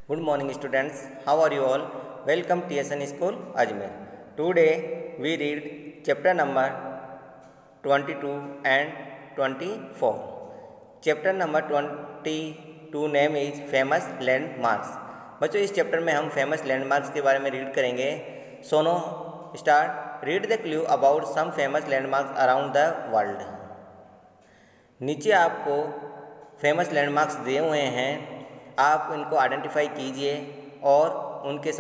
Good morning students, how are you all? Welcome TSN School Ajmer. Today we read chapter number 22 and 24. Chapter number 22 name is Famous Landmarks. बच्चों इस chapter में हम famous landmarks के बारे में read करेंगे. So now start. Read the clue about some famous landmarks around the world. नीचे आपको फेमस लैंडमार्क्स दिए हुए हैं, आप इनको आइडेंटिफाई कीजिए और उनके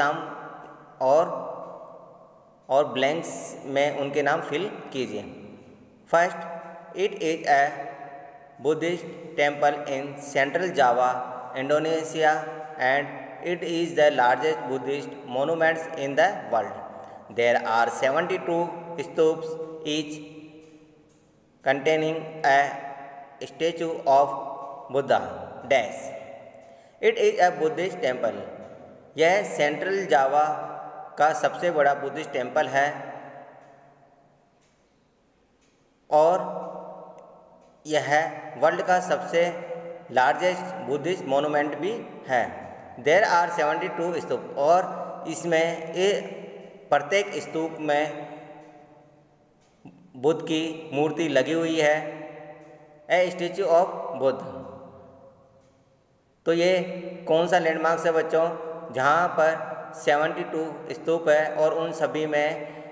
और ब्लैंक्स में उनके नाम फिल कीजिए. First, it is a Buddhist temple in central Java, Indonesia, and it is the largest Buddhist monuments in the world. There are 72 stupas, each containing a statue of Buddha. Dash. It is a Buddhist temple. यह central Java का सबसे बड़ा Buddhist temple है और यह world का सबसे largest Buddhist monument भी है. देर आर 72 स्तूप और इसमें प्रत्येक स्तूप में बुद्ध की मूर्ति लगी हुई है. A statue of Buddha. तो ये कौन सा लैंडमार्क है बच्चों, जहाँ पर 72 स्तूप है और उन सभी में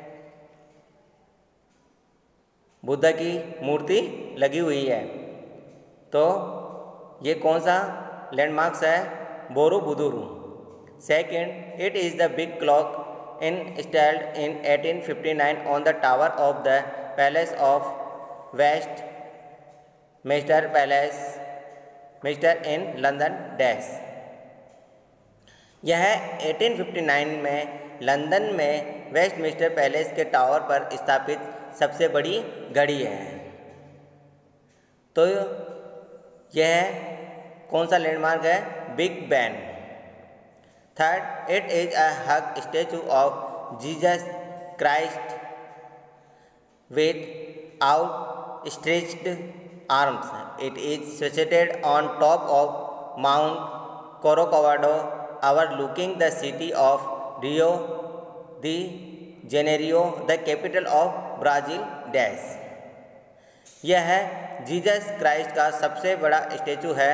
बुद्ध की मूर्ति लगी हुई है. तो ये कौन सा लैंडमार्क्स है, Borobudur. Second, it is the big clock installed in 1859 on the tower of the Palace of Westminster Palace in London. Dash. यह 1859 में लंदन में वेस्टमिंस्टर पैलेस के टावर पर स्थापित सबसे बड़ी घड़ी है. तो यह कौन सा लैंडमार्क है, big Ben. Third, it is a huge statue of Jesus Christ with outstretched arms. It is situated on top of mount Corcovado overlooking the city of Rio de Janeiro, the capital of Brazil. Dash. यह Jesus Christ का सबसे बड़ा statue है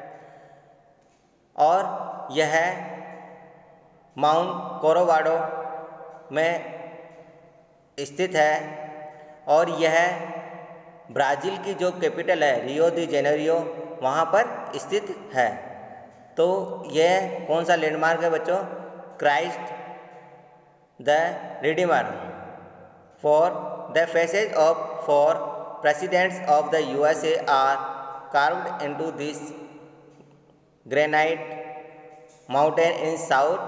और यह mount कोरोवाडो में स्थित है और यह ब्राज़ील की जो कैपिटल है रियो दी जेनेरियो वहाँ पर स्थित है. तो यह कौन सा लैंडमार्क है बच्चों, Christ the Redeemer. Four the faces of 4 presidents of the USA are carved into this granite mountain in South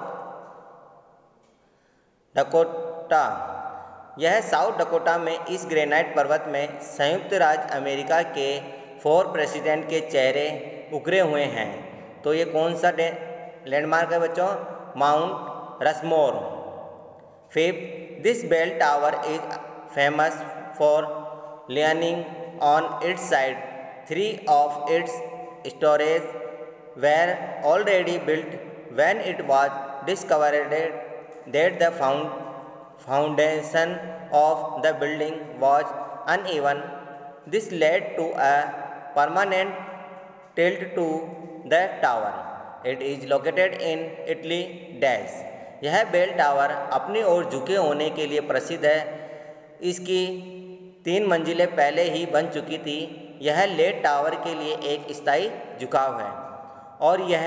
Dakota. यह साउथ डकोटा में इस ग्रेनाइट पर्वत में संयुक्त राज्य अमेरिका के 4 प्रेसिडेंट के चेहरे उकरे हुए हैं. तो ये कौन सा लैंडमार्क है बच्चों, mount Rushmore. Fifth, this bell tower is famous for leaning on its side. 3 of its stories were already built when it was discovered that the foundation of the building was uneven. This led to a permanent tilt to the tower. It is located in Italy. Dash. यह bell tower अपनी ओर झुके होने के लिए प्रसिद्ध है. इसकी 3 मंजिलें पहले ही बन चुकी थी. यह लेट टावर के लिए एक स्थायी झुकाव है और यह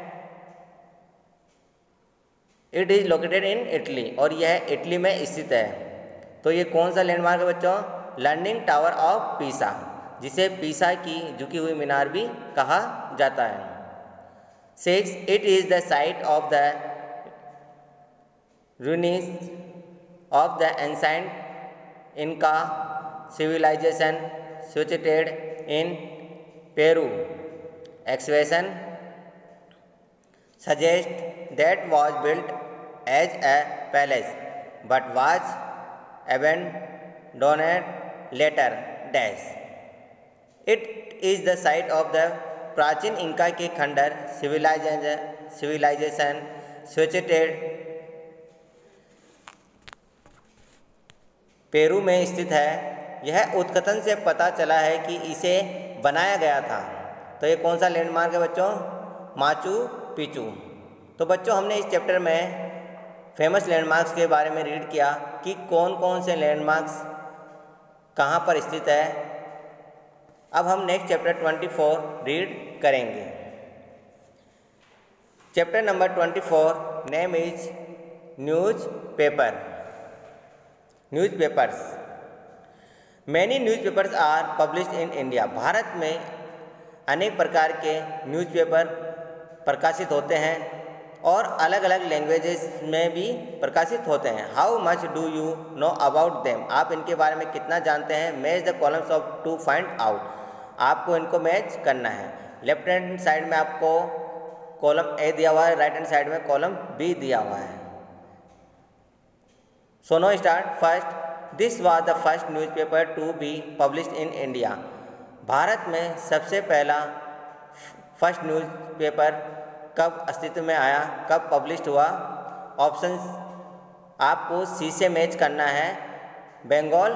it is located in Italy और यह इटली में स्थित है. तो ये कौन सा लैंडमार्क है बच्चों, लर्निंग टावर ऑफ पीसा, जिसे पीसा की झुकी हुई मीनार भी कहा जाता है. 6, it is the site of the ruins of the ancient Inca civilization situated in Peru. Excavation suggests that was built as a palace but was abandoned later. Dash. It is the site of the प्राचीन Inca के खंडर civilisation situated Peru में स्थित है। यह उत्खनन से पता चला है कि इसे बनाया गया था। तो ये कौन सा लैंडमार्क है बच्चों? Machu Picchu. तो बच्चों हमने इस चैप्टर में फेमस लैंडमार्क्स के बारे में रीड किया कि कौन कौन से लैंडमार्क्स कहाँ पर स्थित है। अब हम नेक्स्ट चैप्टर 24 रीड करेंगे। Chapter number 24 name is newspapers. Many newspapers are published in India. भारत में अनेक प्रकार के न्यूज़पेपर प्रकाशित होते हैं और अलग अलग लैंग्वेजेस में भी प्रकाशित होते हैं। How much do you know about them? आप इनके बारे में कितना जानते हैं? Match the columns of to find out. आपको इनको मैच करना है। लेफ्ट हैंड साइड में आपको कॉलम ए दिया हुआ है, राइट हैंड साइड में कॉलम बी दिया हुआ है। So now start. First, this was the first newspaper to be published in India. भारत में सबसे पहला फर्स्ट न्यूज़पेपर कब अस्तित्व में आया, कब पब्लिश्ड हुआ? ऑप्शंस आपको सी से मैच करना है। Bengal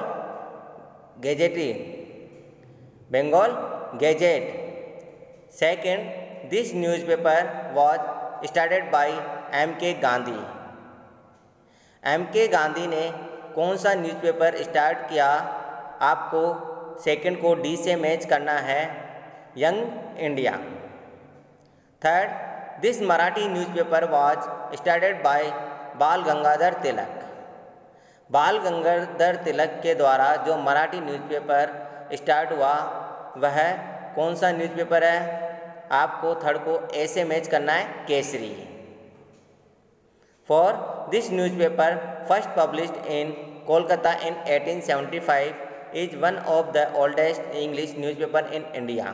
gazette. Second, this newspaper was started by M.K. Gandhi. M.K. Gandhi ने कौन सा न्यूज़पेपर स्टार्ट किया? आपको सेकंड को डी से मैच करना है, young India. Third, this Marathi newspaper was started by Bal Gangadhar तिलक। बाल गंगाधर तिलक के द्वारा जो मराठी न्यूज़पेपर स्टार्ट हुआ वह कौन सा न्यूज़पेपर है? आपको थर्ड को ए से मैच करना है, Kesari. Four this newspaper first published in Kolkata in 1875 is one of the oldest English newspaper in India.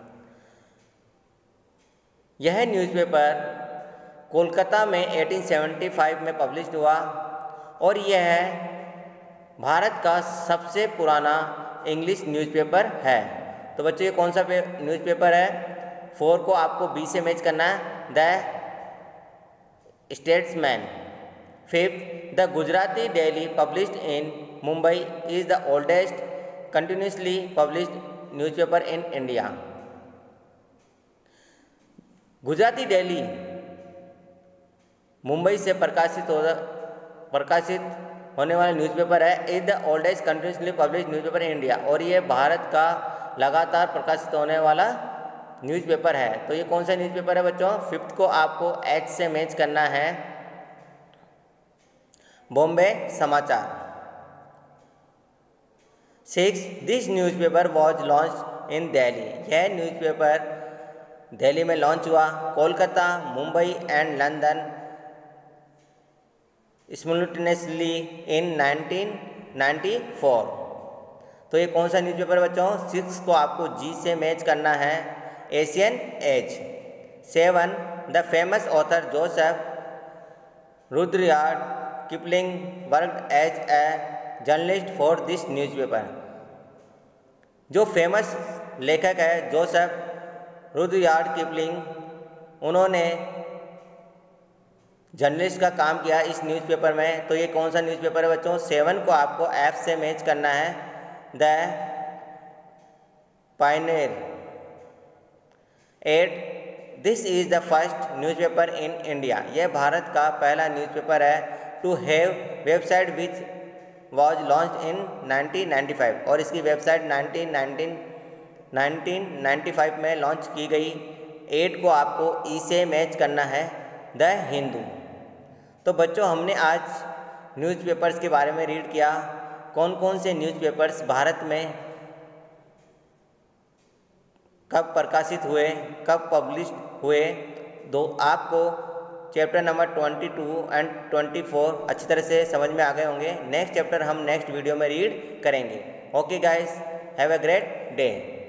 यह न्यूज़पेपर कोलकाता में 1875 में पब्लिश्ड हुआ और यह भारत का सबसे पुराना इंग्लिश न्यूज़पेपर है। तो बच्चों ये कौन सा न्यूज़पेपर है? 4 को आपको बी से मैच करना है, the statesman. Fifth, the Gujarati daily published in Mumbai is the oldest continuously published newspaper in India. Gujarati daily Mumbai से प्रकाशित होने वाला न्यूज़पेपर है, is the oldest continuously published newspaper in India. और ये भारत का लगातार प्रकाशित होने वाला न्यूज़पेपर है। तो ये कौन सा न्यूज़पेपर है बच्चों? फिफ्थ को आपको एच से मैच करना है, Bombay Samachar. Six, this newspaper was launch in Delhi. यह न्यूज़पेपर दिल्ली में लॉन्च हुआ। Kolkata, Mumbai and London simultaneously in 1994। तो ये कौन सा न्यूज़पेपर है बच्चों? 6 को आपको जी से मैच करना है, Asian age. 7, the famous author Joseph Rudyard Kipling worked as a journalist for this newspaper. जो फेमस लेखक है जोसेफ रुडयार्ड किपलिंग, उन्होंने जर्नलिस्ट का काम किया इस न्यूज़पेपर में। तो ये कौन सा न्यूज़पेपर है बच्चों? 7 को आपको एफ से मैच करना है, the pioneer. 8, this is the first newspaper in India. यह भारत का पहला न्यूज़पेपर है to have website which was launch in 1995। और इसकी वेबसाइट 1995 में लॉन्च की गई। 8 को आपको ई से मैच करना है, द हिंदू। तो बच्चों हमने आज न्यूज़पेपर्स के बारे में रीड किया, कौन कौन से न्यूज़पेपर्स भारत में कब प्रकाशित हुए, कब पब्लिश हुए। तो आपको चैप्टर नंबर 22 एंड 24 अच्छी तरह से समझ में आ गए होंगे। नेक्स्ट चैप्टर हम नेक्स्ट वीडियो में रीड करेंगे। Okay guys, have a great day.